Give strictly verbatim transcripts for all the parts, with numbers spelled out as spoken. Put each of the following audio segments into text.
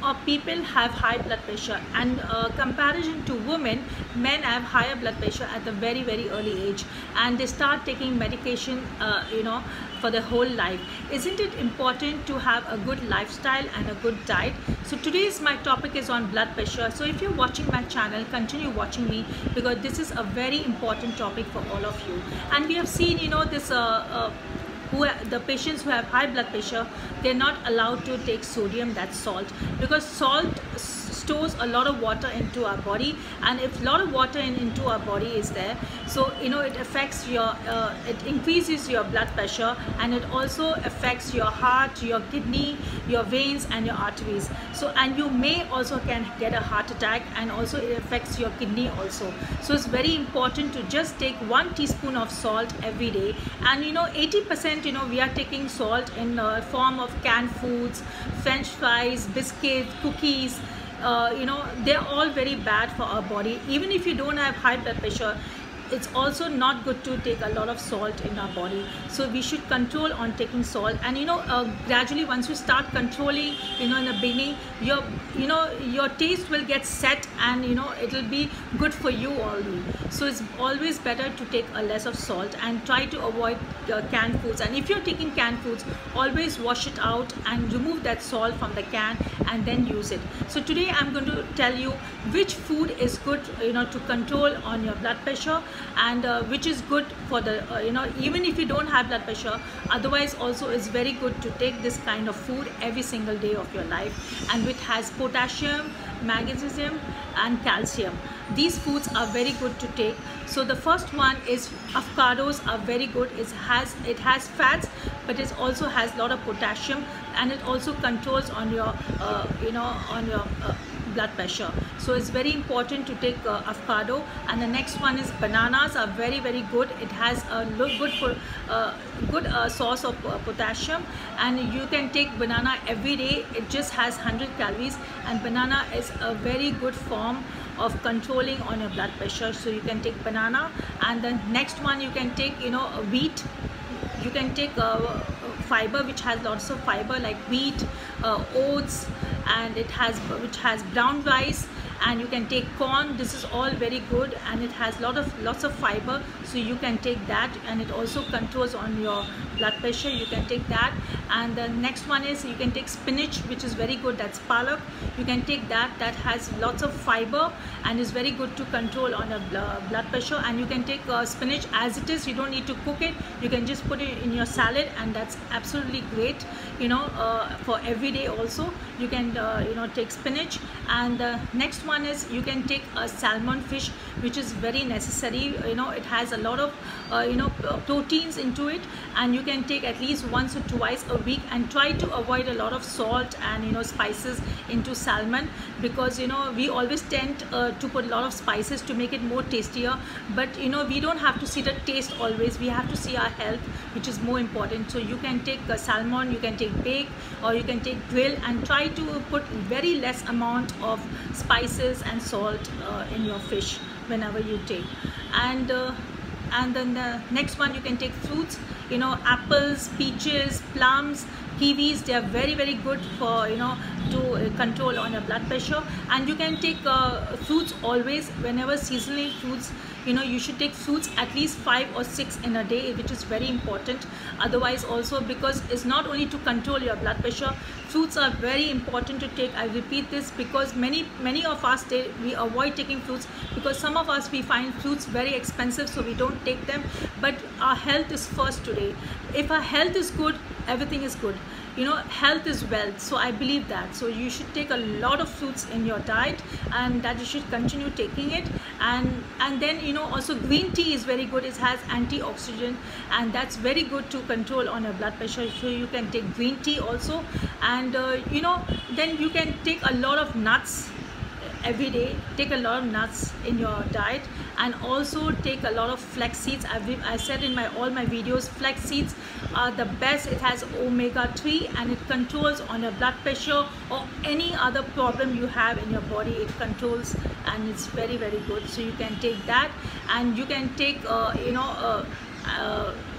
of people have high blood pressure, and uh, comparison to women, men have higher blood pressure at the very very early age, and they start taking medication uh, you know for their whole life. Isn't it important to have a good lifestyle and a good diet? So today's my topic is on blood pressure. So if you're watching my channel, continue watching me, because this is a very important topic for all of you. And we have seen, you know, this uh, uh, who the patients who have high blood pressure, they're not allowed to take sodium, that's salt, because salt stores a lot of water into our body, and if a lot of water in, into our body is there, so you know it affects your uh, it increases your blood pressure, and it also affects your heart, your kidney, your veins and your arteries. So and you may also can get a heart attack, and also it affects your kidney also. So it's very important to just take one teaspoon of salt every day. And you know eighty percent, you know we are taking salt in the form of canned foods, french fries, biscuits, cookies. Uh, you know they're all very bad for our body. Even if you don't have high blood pressure, it's also not good to take a lot of salt in our body. So we should control on taking salt. And you know uh, gradually, once you start controlling, you know in the beginning, your you know your taste will get set, and you know it'll be good for you only. So it's always better to take a less of salt and try to avoid uh, canned foods. And if you're taking canned foods, always wash it out and remove that salt from the can and then use it. So today I'm going to tell you which food is good, you know to control on your blood pressure, and uh, which is good for the uh, you know even if you don't have blood pressure, otherwise also it's very good to take this kind of food every single day of your life, and which has potassium, magnesium and calcium. These foods are very good to take. So the first one is avocados are very good. It has it has fats, but it also has a lot of potassium, and it also controls on your uh, you know on your uh, blood pressure. So it's very important to take uh, avocado. And the next one is bananas are very very good. It has a good for uh, good uh, source of uh, potassium, and you can take banana every day. It just has one hundred calories, and banana is a very good form of controlling on your blood pressure. So you can take banana. And the next one, you can take you know wheat. You can take uh, fiber, which has lots of fiber, like wheat, uh, oats, and it has which has brown rice. And you can take corn. This is all very good, and it has lot of lots of fiber, so you can take that, and it also controls on your blood pressure. You can take that. And the next one is you can take spinach, which is very good. That's palak. You can take that. That has lots of fiber and is very good to control on your blood pressure. And you can take uh, spinach as it is. You don't need to cook it. You can just put it in your salad, and that's absolutely great, you know uh, for every day also. You can uh, you know take spinach. And the next one one is you can take a salmon fish, which is very necessary. You know it has a lot of uh, you know proteins into it, and you can take at least once or twice a week. And try to avoid a lot of salt and you know spices into salmon, because you know we always tend uh, to put a lot of spices to make it more tastier, but you know we don't have to see the taste always. We have to see our health, which is more important. So you can take a salmon, you can take bake, or you can take grill, and try to put very less amount of spices and salt uh, in your fish whenever you take. And uh, and then the next one, you can take fruits, you know apples, peaches, plums, kiwis. They are very very good for you know to uh, control on your blood pressure. And you can take uh, fruits always. Whenever seasonal fruits, you know you should take fruits at least five or six in a day, which is very important. Otherwise also, because it's not only to control your blood pressure, fruits are very important to take. I repeat this, because many many of us they, we avoid taking fruits, because some of us we find fruits very expensive, so we don't take them. But our health is first today. If our health is good, everything is good. You know health is wealth, so I believe that. So you should take a lot of fruits in your diet, and that you should continue taking it. And and then you know also green tea is very good. It has antioxidant, and that's very good to control on your blood pressure. So you can take green tea also. And uh, you know then you can take a lot of nuts every day. Take a lot of nuts in your diet, and also take a lot of flax seeds. I've, I said in my all my videos, flax seeds are the best. It has omega three, and it controls on your blood pressure or any other problem you have in your body. It controls, and it's very very good. So you can take that. And you can take uh, you know uh, uh,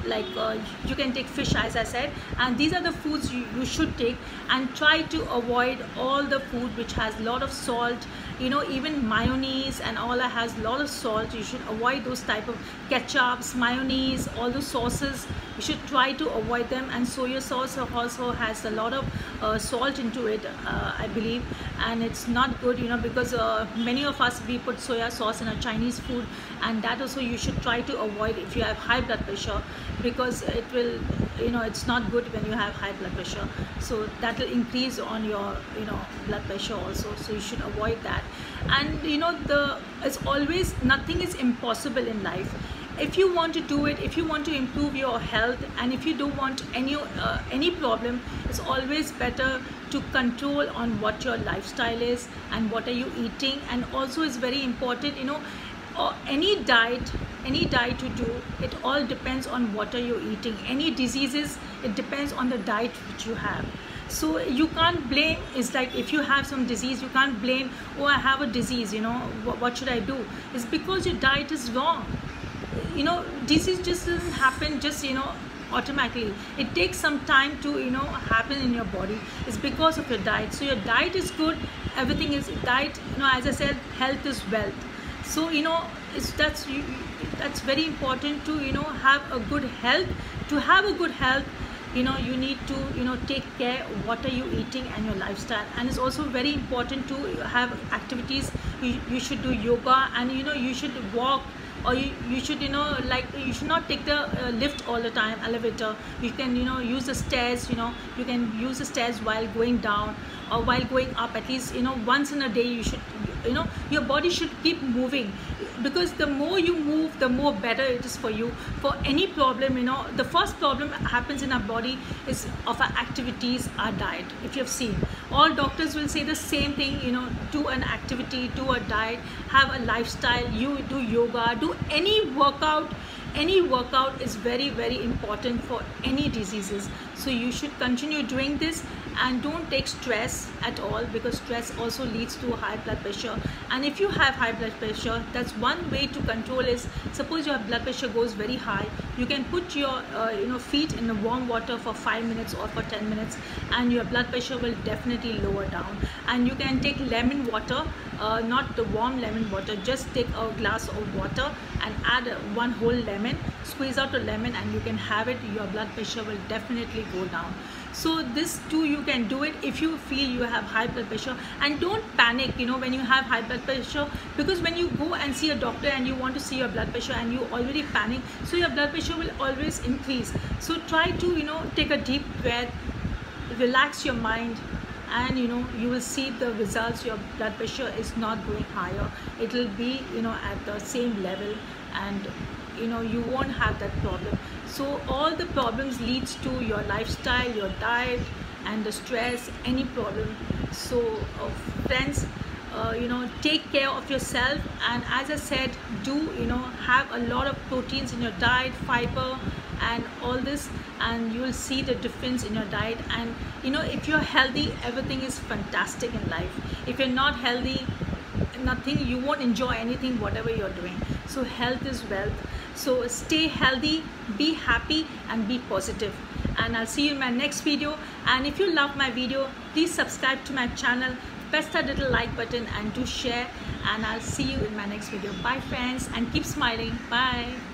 like uh, you can take fish, as I said, and these are the foods you, you should take. And try to avoid all the food which has a lot of salt, you know, even mayonnaise and all that has a lot of salt. You should avoid those type of ketchups, mayonnaise, all those sauces. You should try to avoid them. And soya sauce also has a lot of uh, salt into it, uh, I believe, and it's not good, you know, because uh, many of us, we put soya sauce in our Chinese food, and that also you should try to avoid if you have high blood pressure, because it will, you know, it's not good when you have high blood pressure. So that will increase on your, you know, blood pressure also. So you should avoid that. And you know, the it's always, nothing is impossible in life. If you want to do it, if you want to improve your health, and if you don't want any uh, any problem, it's always better to control on what your lifestyle is and what are you eating. And also it's very important, you know, or any diet, any diet you do, it all depends on what are you eating. Any diseases, it depends on the diet which you have. So you can't blame, it's like if you have some disease, you can't blame, oh, I have a disease, you know, what, what should I do? It's because your diet is wrong. You know, disease just doesn't happen just, you know, automatically. It takes some time to, you know, happen in your body. It's because of your diet. So your diet is good, everything is diet, you know, as I said, health is wealth. So, you know, it's that's you, that's very important to, you know, have a good health. To have a good health, you know, you need to, you know, take care of what are you eating and your lifestyle. And it's also very important to have activities. You, you should do yoga, and you know, you should walk, or you, you should, you know, like you should not take the uh, lift all the time, elevator. You can, you know, use the stairs, you know, you can use the stairs while going down or while going up. At least, you know, once in a day you should, you know, your body should keep moving, because the more you move, the more better it is for you. For any problem, you know, the first problem happens in our body is of our activities, our diet. If you have seen, all doctors will say the same thing, you know, do an activity, do a diet, have a lifestyle, you do yoga, do any workout. Any workout is very, very important for any diseases. So you should continue doing this, and don't take stress at all, because stress also leads to high blood pressure. And if you have high blood pressure, that's one way to control is, suppose your blood pressure goes very high, you can put your uh, you know, feet in the warm water for five minutes or for ten minutes, and your blood pressure will definitely lower down. And you can take lemon water, uh, not the warm lemon water, just take a glass of water and add one whole lemon, squeeze out a lemon, and you can have it. Your blood pressure will definitely go down. So this too, you can do it if you feel you have high blood pressure. And don't panic, you know, when you have high blood pressure, because when you go and see a doctor and you want to see your blood pressure and you already panic, so your blood pressure will always increase. So try to, you know, take a deep breath, relax your mind, and you know, you will see the results. Your blood pressure is not going higher, it will be, you know, at the same level, and you know, you won't have that problem. So all the problems leads to your lifestyle, your diet, and the stress, any problem. So uh, friends, uh, you know, take care of yourself, and as I said, do, you know, have a lot of proteins in your diet, fiber and all this, and you will see the difference in your diet. And you know, if you're healthy, everything is fantastic in life. If you're not healthy, nothing, you won't enjoy anything whatever you're doing. So health is wealth. So stay healthy, be happy, and be positive. And I'll see you in my next video. And if you love my video, please subscribe to my channel, press that little like button, and do share. And I'll see you in my next video. Bye friends, and keep smiling. Bye.